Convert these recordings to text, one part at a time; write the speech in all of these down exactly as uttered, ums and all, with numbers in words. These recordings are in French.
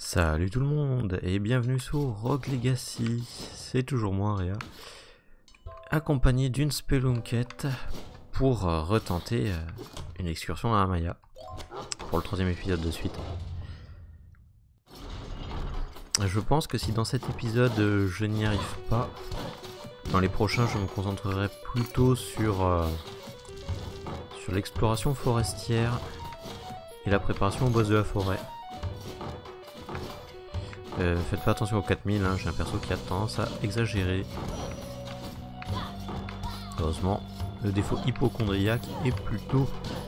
Salut tout le monde et bienvenue sur Rogue Legacy, c'est toujours moi Réa, accompagné d'une spelunkette pour euh, retenter euh, une excursion à Amaya, pour le troisième épisode de suite. Je pense que si dans cet épisode euh, je n'y arrive pas, dans les prochains je me concentrerai plutôt sur, euh, sur l'exploration forestière et la préparation au boss de la forêt. Euh, faites pas attention aux quatre mille, hein, j'ai un perso qui a tendance à exagérer. Heureusement, le défaut hypochondriaque est plutôt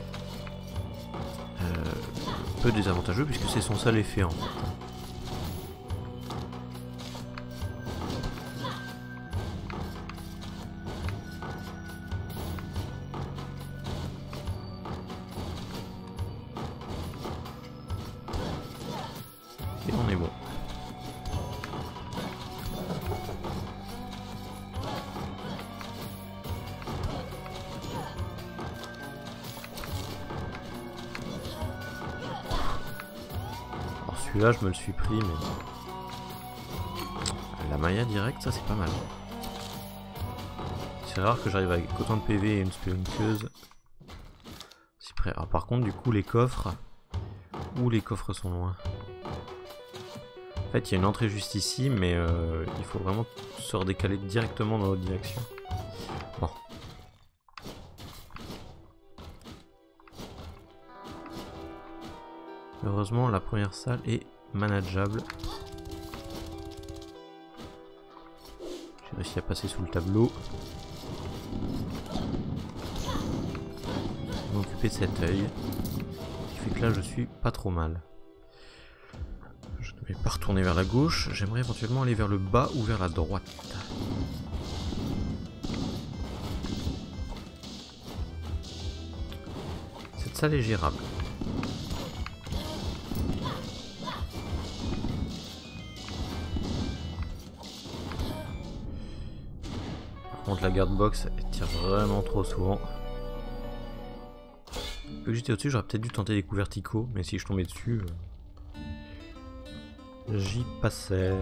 euh, peu désavantageux puisque c'est son seul effet en fait. Et on est bon. Celui-là, je me le suis pris, mais la Maya direct, ça c'est pas mal. C'est rare que j'arrive avec autant de P V et une spelunkeuse. C'est prêt. Alors, par contre, du coup, les coffres. Où les coffres sont loin. En fait, il y a une entrée juste ici, mais euh, il faut vraiment se redécaler directement dans l'autre direction. Bon. Heureusement, la première salle est manageable. J'ai réussi à passer sous le tableau. Je vais m'occuper de cet œil. Ce qui fait que là, je suis pas trop mal. Je ne vais pas retourner vers la gauche. J'aimerais éventuellement aller vers le bas ou vers la droite. Cette salle est gérable. La garde box elle tire vraiment trop souvent. Vu que j'étais au-dessus, j'aurais peut-être dû tenter des coups verticaux, mais si je tombais dessus, euh, j'y passais.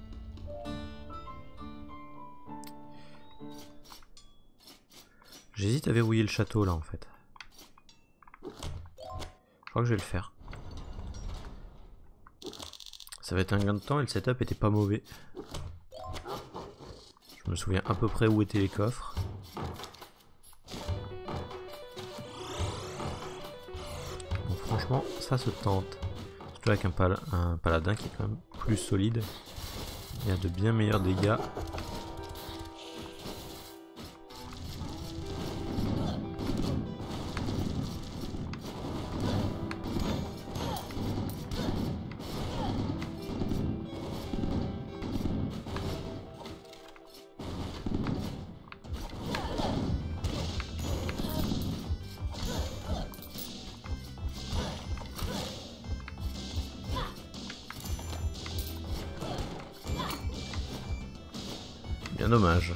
J'hésite à verrouiller le château là en fait. Je crois que je vais le faire. Ça va être un gain de temps et le setup était pas mauvais. Je me souviens à peu près où étaient les coffres. Donc franchement, ça se tente. Surtout avec un, pal un paladin qui est quand même plus solide. Il y a de bien meilleurs dégâts. Bien dommage.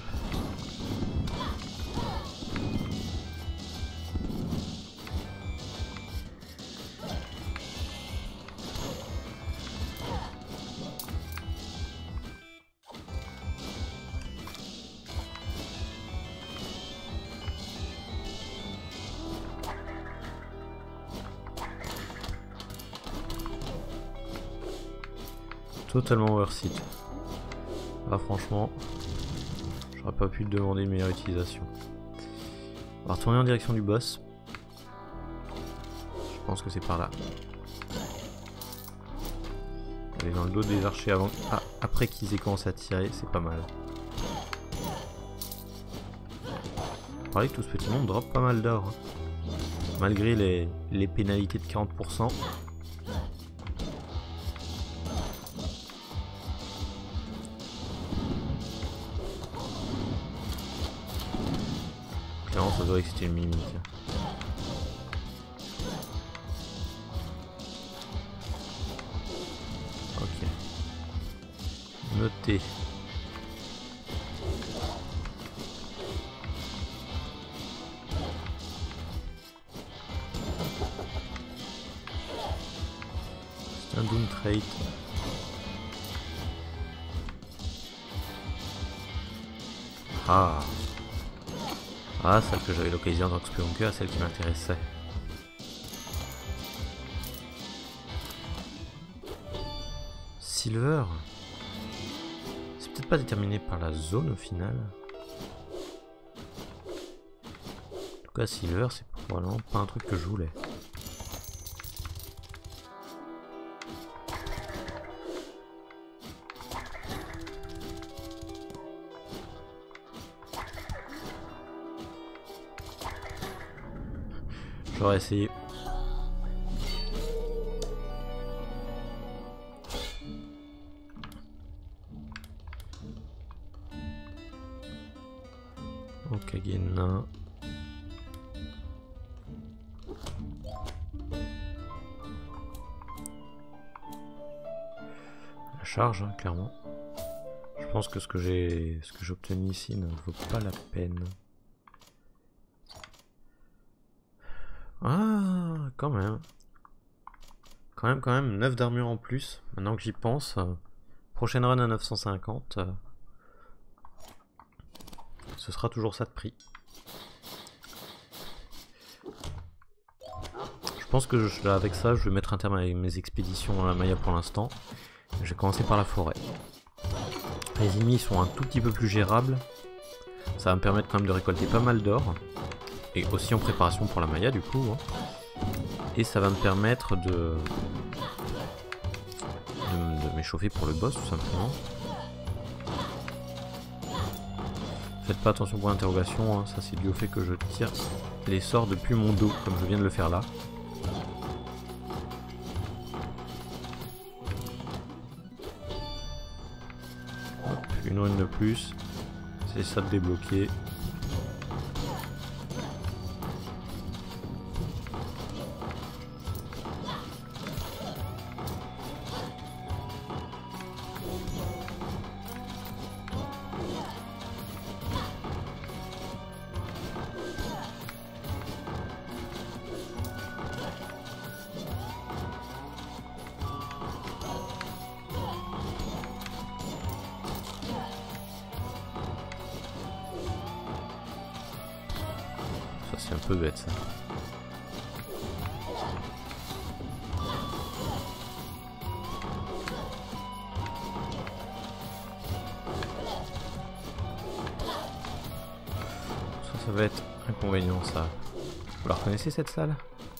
Totalement worth it. Ah franchement, j'aurais pas pu te demander une meilleure utilisation. On va retourner en direction du boss. Je pense que c'est par là. Aller dans le dos des archers avant, ah, après qu'ils aient commencé à tirer, c'est pas mal. On parlait que tout ce petit monde drop pas mal d'or. Hein. Malgré les, les pénalités de quarante pour cent. Ça doit que c'était une mimique. Ok. Notez. C'est un Doom Trait. Ah. Ah, celle que j'avais localisée en tant que spelunker, celle qui m'intéressait. Silver. C'est peut-être pas déterminé par la zone au final. En tout cas, Silver, c'est probablement pas un truc que je voulais. J'aurais essayé. Okagena. La charge, hein, clairement. Je pense que ce que j'ai, ce que j'ai obtenu ici ne vaut pas la peine. Ah, quand même. Quand même, quand même, neuf d'armure en plus. Maintenant que j'y pense. Euh, prochaine run à neuf cent cinquante. Euh, ce sera toujours ça de prix. Je pense que je, avec ça, je vais mettre un terme à mes expéditions dans la Maya pour l'instant. Je vais commencer par la forêt. Les ennemis sont un tout petit peu plus gérables. Ça va me permettre quand même de récolter pas mal d'or. Et aussi en préparation pour la Maya du coup. Hein. Et ça va me permettre de, de, de m'échauffer pour le boss tout simplement. Faites pas attention pour l'interrogation, hein. Ça c'est dû au fait que je tire les sorts depuis mon dos, comme je viens de le faire là. Hop, une rune de plus, c'est ça de débloquer. C'est un peu bête ça. Ça, ça va être inconvénient ça. Vous la reconnaissez cette salle?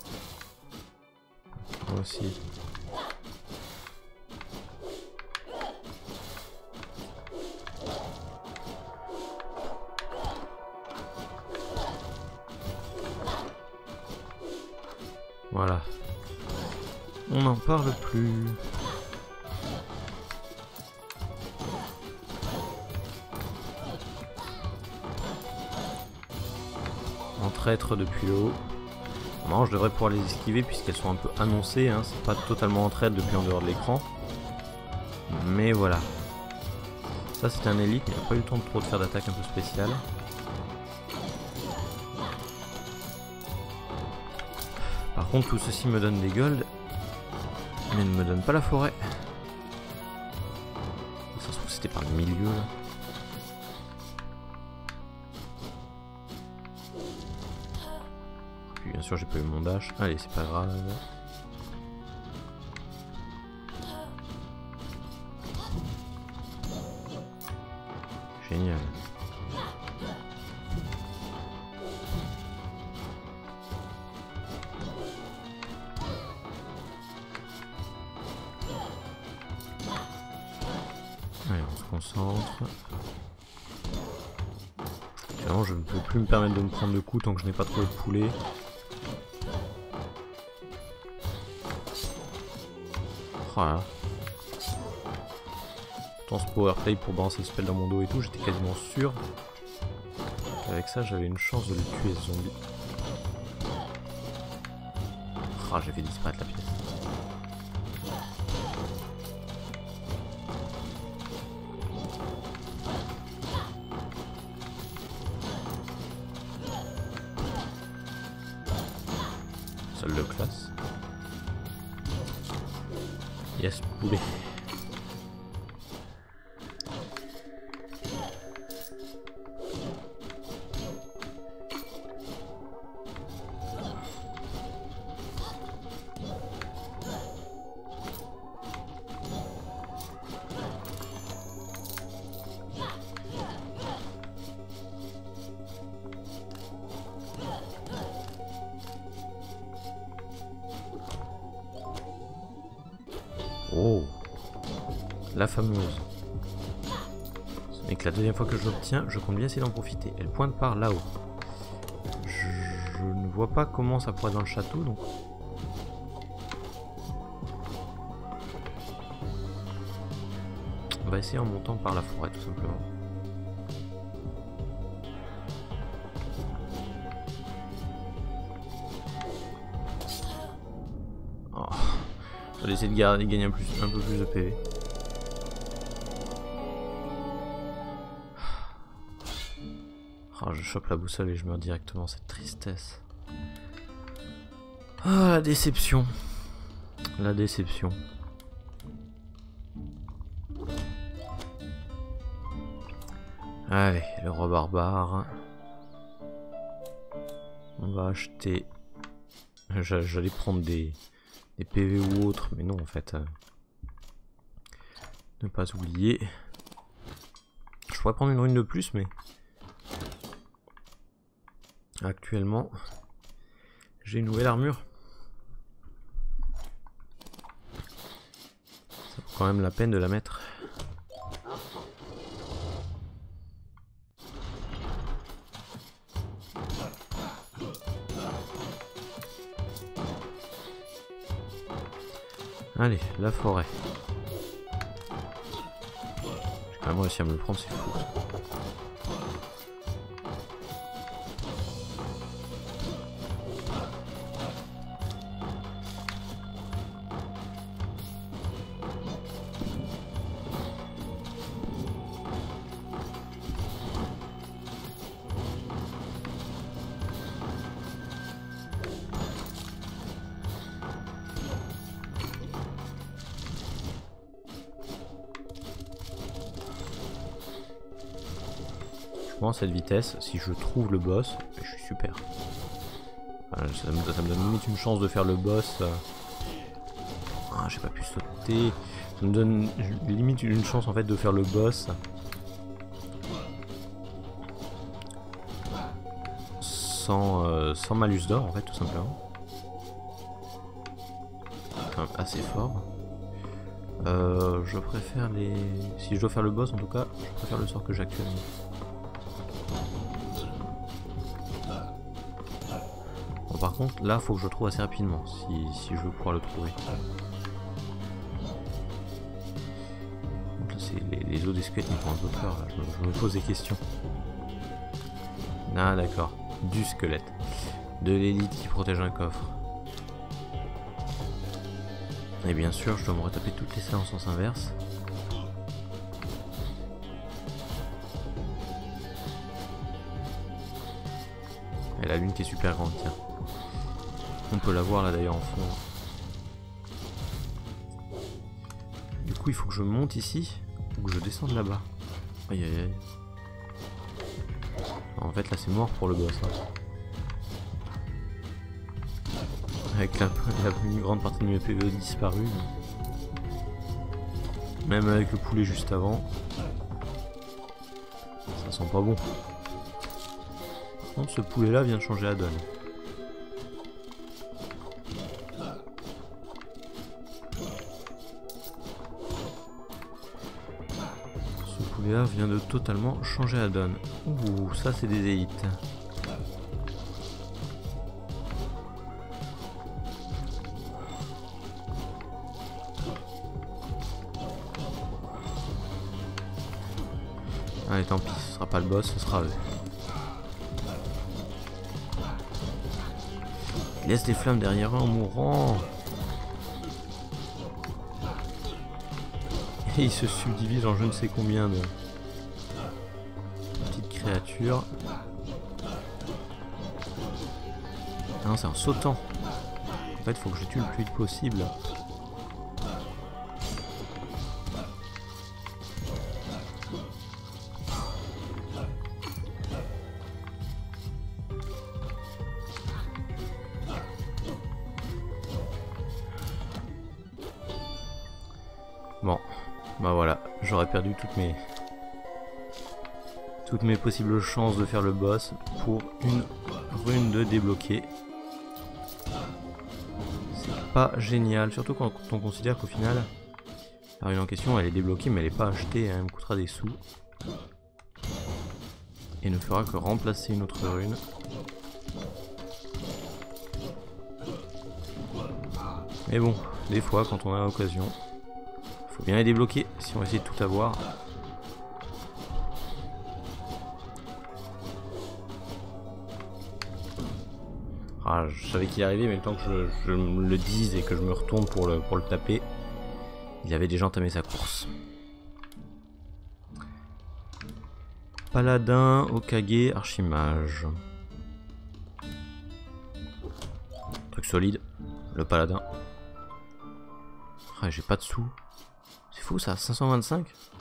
Moi aussi. Voilà. On n'en parle plus. En traître depuis le haut. Non, je devrais pouvoir les esquiver puisqu'elles sont un peu annoncées. Hein. C'est pas totalement en traître depuis en dehors de l'écran. Mais voilà. Ça c'est un élite, il n'a pas eu le temps de trop de faire d'attaque un peu spéciale. Par contre, tout ceci me donne des golds, mais ne me donne pas la forêt. Ça se trouve, c'était par le milieu là. Puis bien sûr, j'ai pas eu mon dash. Allez, c'est pas grave. Génial. Allez, on se concentre. Finalement, je ne peux plus me permettre de me prendre de coups tant que je n'ai pas trouvé de poulet. Voilà. Pourtant, ce powerplay pour balancer le spell dans mon dos et tout, j'étais quasiment sûr qu'avec ça, j'avais une chance de le tuer ce zombie. Ah, j'ai fait disparaître la pièce. Seul de classe. Yes, poulet. Oh, la fameuse. Ce n'est que la deuxième fois que je l'obtiens, je compte bien essayer d'en profiter. Elle pointe par là-haut. Je, je ne vois pas comment ça pourrait être dans le château, donc... On va essayer en montant par la forêt, tout simplement. Oh. Je vais essayer de garder, gagner un, plus, un peu plus de P V. Oh, je chope la boussole et je meurs directement, cette tristesse. Ah, la déception. La déception. Allez, le roi barbare. On va acheter... J'allais prendre des... des P V ou autres, mais non en fait. Euh... Ne pas oublier. Je pourrais prendre une rune de plus, mais... Actuellement, j'ai une nouvelle armure. Ça vaut quand même la peine de la mettre. Allez, la forêt. J'ai quand même réussi à me le prendre, c'est fou. À cette vitesse, si je trouve le boss, je suis super. Enfin, ça, me, ça me donne limite une chance de faire le boss. Ah, j'ai pas pu sauter. Ça me donne limite une chance en fait de faire le boss sans, euh, sans malus d'or en fait, tout simplement. Quand même assez fort. Euh, je préfère les... Si je dois faire le boss en tout cas, je préfère le sort que j'ai actuellement. Par contre, là, faut que je le trouve assez rapidement, si, si je veux pouvoir le trouver. Donc là, c'est les, les os des squelettes qui me font un peu peur, là. Je, me, je me pose des questions. Ah, d'accord. Du squelette. De l'élite qui protège un coffre. Et bien sûr, je dois me retaper toutes les séances en sens inverse. Et la lune qui est super grande, tiens. On peut la voir là d'ailleurs en fond. Du coup il faut que je monte ici ou que je descende là-bas. Aïe aïe aïe. En fait là c'est mort pour le boss. Hein. Avec la, la une grande partie de mes P V disparue. Même avec le poulet juste avant. Ça sent pas bon. Par contre ce poulet là vient de changer la donne. Là vient de totalement changer la donne. Ouh, ça c'est des élites. Allez, tant pis, ce sera pas le boss, ce sera eux. Il laisse les flammes derrière eux en mourant. Et il se subdivise en je ne sais combien de petites créatures. Ah non, c'est en sautant. En fait, il faut que je tue le plus vite possible. Bon, bah voilà, j'aurais perdu toutes mes toutes mes possibles chances de faire le boss pour une rune de débloquer. C'est pas génial, surtout quand on considère qu'au final La rune en question, elle est débloquée, mais elle n'est pas achetée, elle me coûtera des sous. Et ne fera que remplacer une autre rune. Mais bon, des fois, quand on a l'occasion, faut bien les débloquer si on va essayer de tout avoir. Ah, je savais qu'il arrivait, mais le temps que je, je me le dise et que je me retourne pour le, pour le taper, il avait déjà entamé sa course. Paladin, Hokage, Archimage. Truc solide, le paladin. Ah, j'ai pas de sous. C'est fou ça, cinq cent vingt-cinq.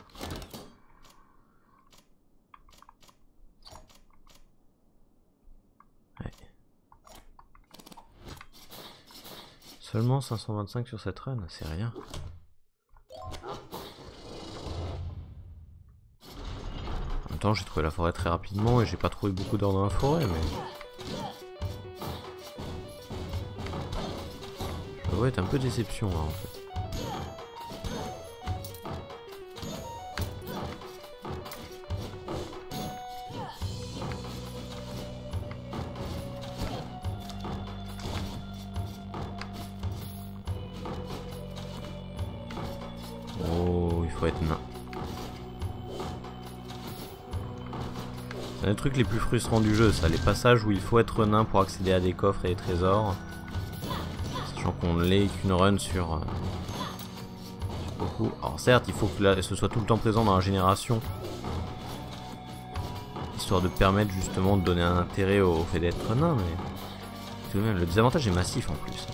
Ouais. Seulement cinq cent vingt-cinq sur cette run, c'est rien. En même temps, j'ai trouvé la forêt très rapidement et j'ai pas trouvé beaucoup d'or dans la forêt, mais... Ça doit être un peu déception là en fait. Oh, il faut être nain. C'est un des trucs les plus frustrants du jeu, ça, les passages où il faut être nain pour accéder à des coffres et des trésors. Sachant qu'on ne l'est qu'une run sur, euh, sur beaucoup. Alors certes, il faut que là, ce soit tout le temps présent dans la génération. Histoire de permettre justement de donner un intérêt au, au fait d'être nain, mais tout de même, le désavantage est massif en plus.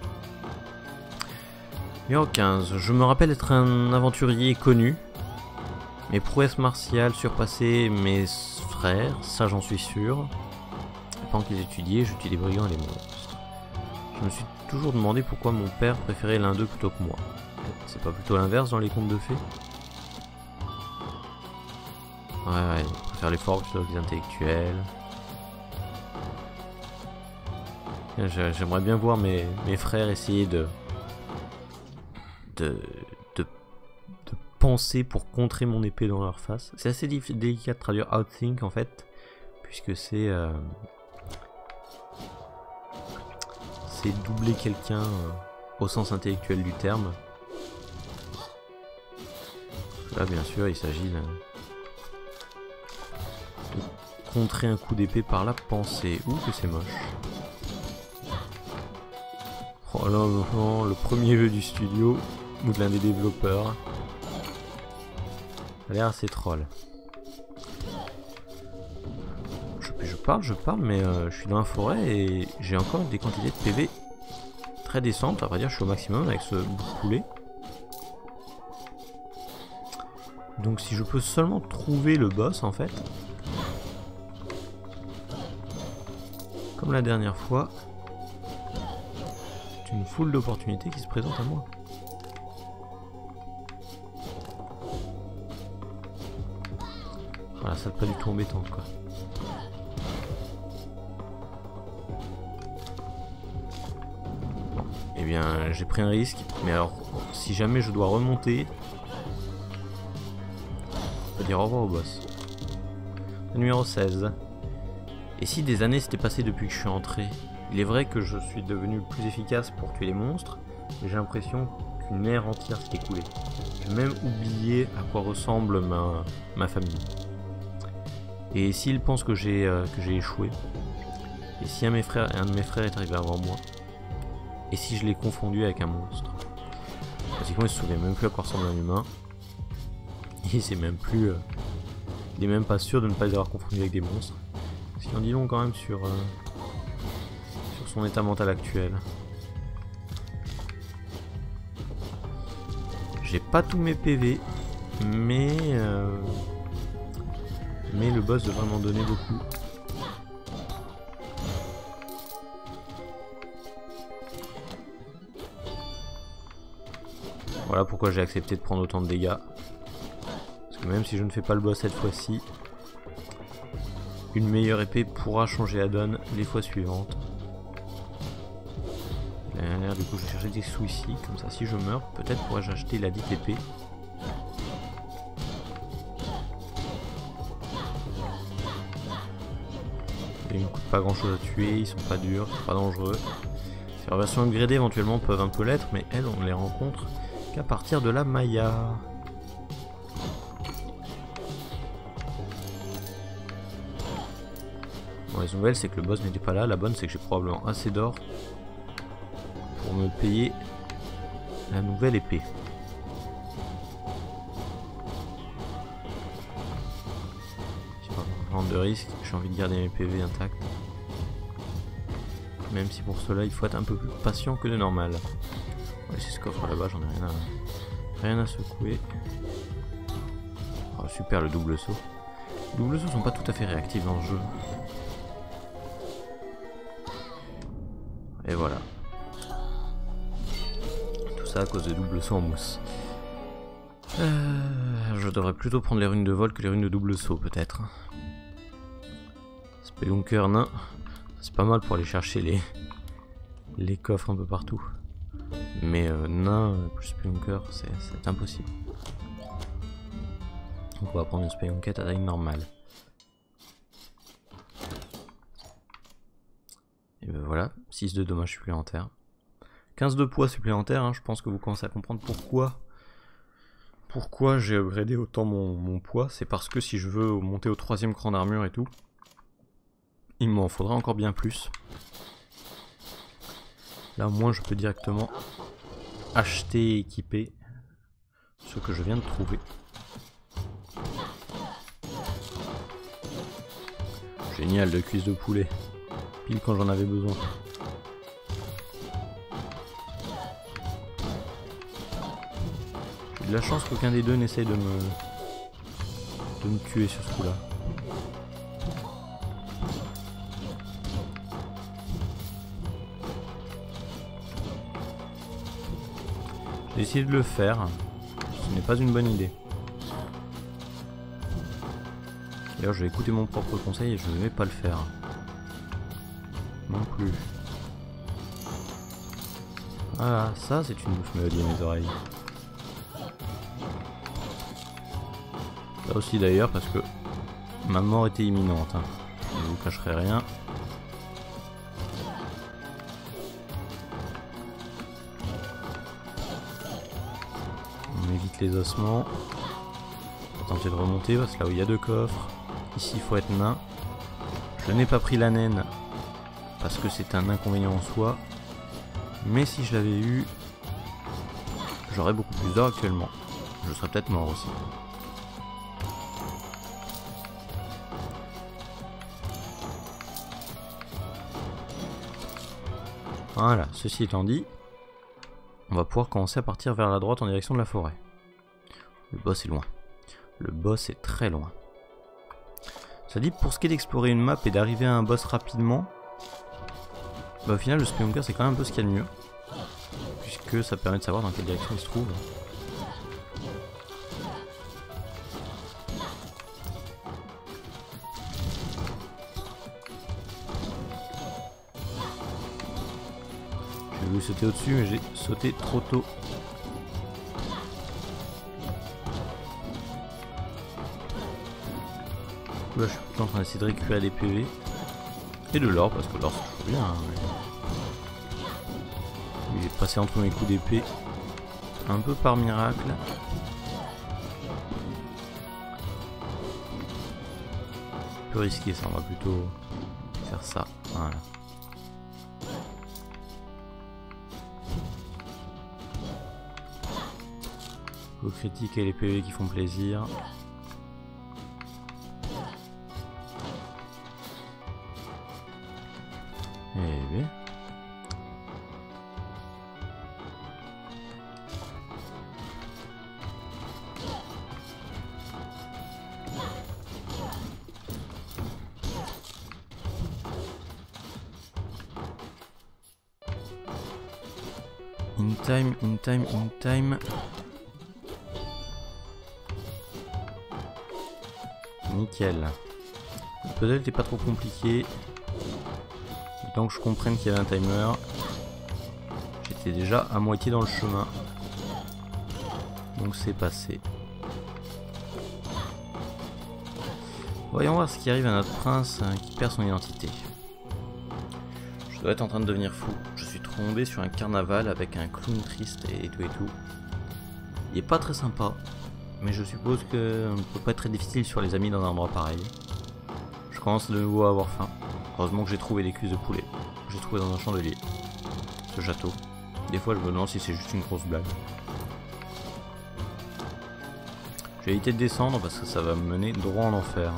Numéro quinze. Je me rappelle être un aventurier connu. Mes prouesses martiales surpassaient mes frères, ça j'en suis sûr. Et pendant qu'ils étudiaient, je tuais des brigands et des monstres. Je me suis toujours demandé pourquoi mon père préférait l'un d'eux plutôt que moi. C'est pas plutôt l'inverse dans les contes de fées? Ouais, ouais, il préfère les forts plutôt que les intellectuels. J'aimerais bien voir mes, mes frères essayer de... De, de, de penser pour contrer mon épée dans leur face. C'est assez délicat de traduire outthink en fait, puisque c'est euh, c'est doubler quelqu'un euh, au sens intellectuel du terme. Là bien sûr il s'agit de, de contrer un coup d'épée par la pensée. Ouh que c'est moche. Oh là non, le premier jeu du studio ou de l'un des développeurs. Ça a l'air assez troll. Je, je parle, je parle, mais euh, je suis dans la forêt et j'ai encore des quantités de P V très décentes. À vrai dire, je suis au maximum avec ce bout de poulet. Donc si je peux seulement trouver le boss en fait, comme la dernière fois, c'est une foule d'opportunités qui se présentent à moi. Voilà, ça n'est pas du tout embêtant quoi. Bon, eh bien j'ai pris un risque, mais alors si jamais je dois remonter, on va dire au revoir au boss. Numéro seize. Et si des années s'étaient passées depuis que je suis entré? Il est vrai que je suis devenu plus efficace pour tuer les monstres, mais j'ai l'impression qu'une ère entière s'est écoulée. J'ai même oublié à quoi ressemble ma, ma famille. Et s'ils pensent que j'ai euh, que j'ai échoué, et si un de mes frères, un de mes frères est arrivé avant moi, et si je l'ai confondu avec un monstre, pratiquement il se souvient même plus à quoi ressemble un humain, et c'est même plus, euh, il est même pas sûr de ne pas les avoir confondus avec des monstres. Ce qui en dit long quand même sur, euh, sur son état mental actuel. J'ai pas tous mes P V, mais euh, mais le boss devrait m'en donner beaucoup. Voilà pourquoi j'ai accepté de prendre autant de dégâts. Parce que même si je ne fais pas le boss cette fois-ci, une meilleure épée pourra changer la donne les fois suivantes. Euh, du coup je vais chercher des sous ici, comme ça si je meurs, peut-être pourrais-je acheter la dite épée. Ils ne coûtent pas grand chose à tuer, ils sont pas durs, pas dangereux. Ces versions upgradées éventuellement peuvent un peu l'être, mais elles on les rencontre qu'à partir de la Maya. Bon, les nouvelles c'est que le boss n'était pas là, la bonne c'est que j'ai probablement assez d'or pour me payer la nouvelle épée. J'ai pas prendre de risque, j'ai envie de garder mes P V intacts. Même si pour cela il faut être un peu plus patient que de normal. On va laisser ce coffre là-bas, j'en ai rien à, rien à secouer. Oh, super le double saut. Les doubles sauts sont pas tout à fait réactifs dans le jeu. Et voilà. Tout ça à cause de double saut en mousse. Euh, je devrais plutôt prendre les runes de vol que les runes de double saut peut-être. Spelunker nain. C'est pas mal pour aller chercher les, les coffres un peu partout. Mais euh, nain plus Spelunker, c'est impossible. Donc on va prendre une Spelunket à taille normale. Et ben voilà, six de dommages supplémentaires. quinze de poids supplémentaires, hein, je pense que vous commencez à comprendre pourquoi. Pourquoi j'ai upgradé autant mon, mon poids. C'est parce que si je veux monter au troisième cran d'armure et tout, il m'en faudra encore bien plus. Là au moins je peux directement acheter et équiper ce que je viens de trouver. Génial de cuisse de poulet. Pile quand j'en avais besoin. J'ai de la chance qu'aucun des deux n'essaye de me... de me tuer sur ce coup-là. J'ai essayé de le faire, ce n'est pas une bonne idée. D'ailleurs je vais écouter mon propre conseil et je ne vais pas le faire. Non plus. Voilà, ça c'est une douce mélodie à mes oreilles. Ça aussi d'ailleurs parce que ma mort était imminente. Hein. Je ne vous cacherai rien. On évite les ossements. On va tenter de remonter parce que là où il y a deux coffres. Ici il faut être nain. Je n'ai pas pris la naine parce que c'est un inconvénient en soi. Mais si je l'avais eu, j'aurais beaucoup plus d'or actuellement. Je serais peut-être mort aussi. Voilà, ceci étant dit, on va pouvoir commencer à partir vers la droite en direction de la forêt. Le boss est loin. Le boss est très loin. Ça dit, pour ce qui est d'explorer une map et d'arriver à un boss rapidement, bah au final le Spelunker c'est quand même un peu ce qu'il y a de mieux. Puisque ça permet de savoir dans quelle direction il se trouve. J'ai voulu sauter au-dessus mais j'ai sauté trop tôt. Là je suis plutôt en train d'essayer de récupérer des P V et de l'or parce que l'or c'est toujours bien. Hein, mais... il est passé entre mes coups d'épée un peu par miracle. Un peu risqué ça, on va plutôt faire ça. Voilà. Coup critique et les P V qui font plaisir. Eh bien. In time, in time, in time. Nickel. Le puzzle n'était pas trop compliqué. Donc je comprenne qu'il y avait un timer. était déjà à moitié dans le chemin. Donc c'est passé. Voyons voir ce qui arrive à notre prince hein, qui perd son identité. Je dois être en train de devenir fou. Je suis tombé sur un carnaval avec un clown triste et tout et tout. Il est pas très sympa, mais je suppose que ne peut pas être très difficile sur les amis dans un endroit pareil. Je commence de nouveau à avoir faim. Heureusement que j'ai trouvé des cuisses de poulet. J'ai trouvé dans un chandelier. Ce château. Des fois je me demande si c'est juste une grosse blague. Je vais éviter de descendre parce que ça va me mener droit en enfer.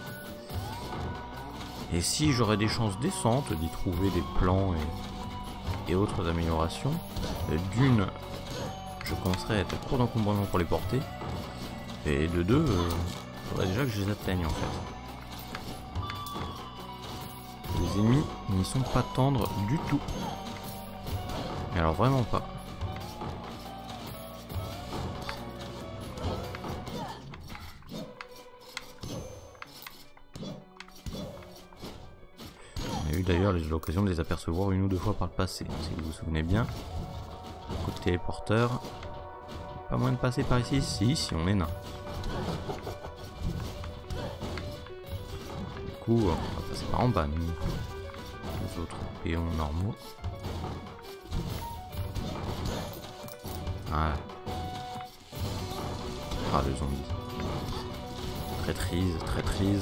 Et si j'aurais des chances décentes d'y trouver des plans et, et autres améliorations, d'une, je commencerai à être court d'encombrement pour les porter, et de deux, il faudrait déjà que je les atteigne en fait. Les ennemis n'y sont pas tendres du tout. Mais alors vraiment pas. D'ailleurs, j'ai eu l'occasion de les apercevoir une ou deux fois par le passé, si vous vous souvenez bien. Côté téléporteur, pas moyen de passer par ici, si, si on est nain. Du coup, on va passer par en bas, nous. Les autres péons normaux. Voilà. Ah, le zombie. Traîtrise, traîtrise.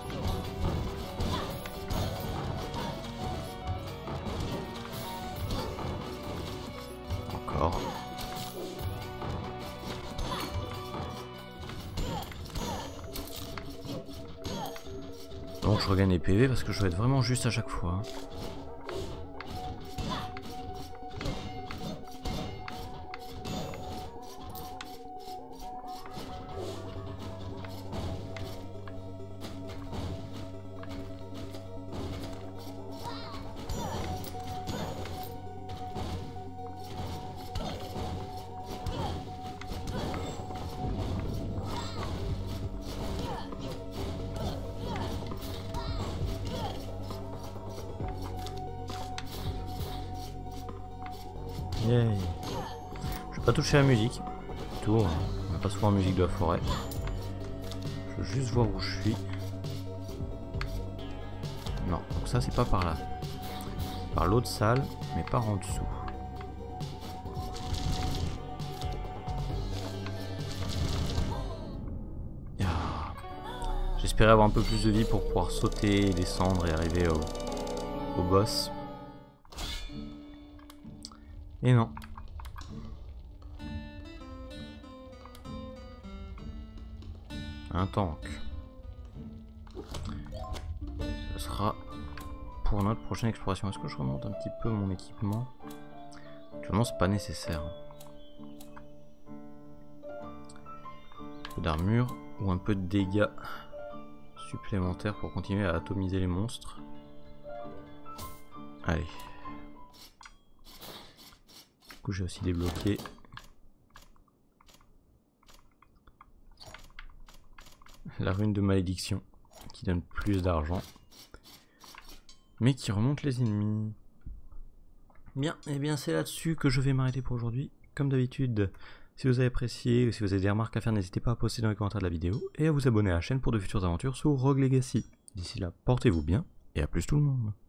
Donc je regagne les P V parce que je dois être vraiment juste à chaque fois. Yay. Je vais pas toucher à la musique. Tout, on va pas souvent en musique de la forêt. Je veux juste voir où je suis. Non, donc ça c'est pas par là. Par l'autre salle, mais par en dessous. J'espérais avoir un peu plus de vie pour pouvoir sauter, descendre et arriver au, au boss. Et non. Un tank. Ce sera pour notre prochaine exploration. Est-ce que je remonte un petit peu mon équipement? Actuellement c'est pas nécessaire. Un peu d'armure ou un peu de dégâts supplémentaires pour continuer à atomiser les monstres. Allez. Du coup j'ai aussi débloqué la rune de malédiction qui donne plus d'argent mais qui remonte les ennemis. Bien, et bien c'est là-dessus que je vais m'arrêter pour aujourd'hui. Comme d'habitude, si vous avez apprécié ou si vous avez des remarques à faire, n'hésitez pas à poster dans les commentaires de la vidéo et à vous abonner à la chaîne pour de futures aventures sur Rogue Legacy. D'ici là, portez-vous bien et à plus tout le monde.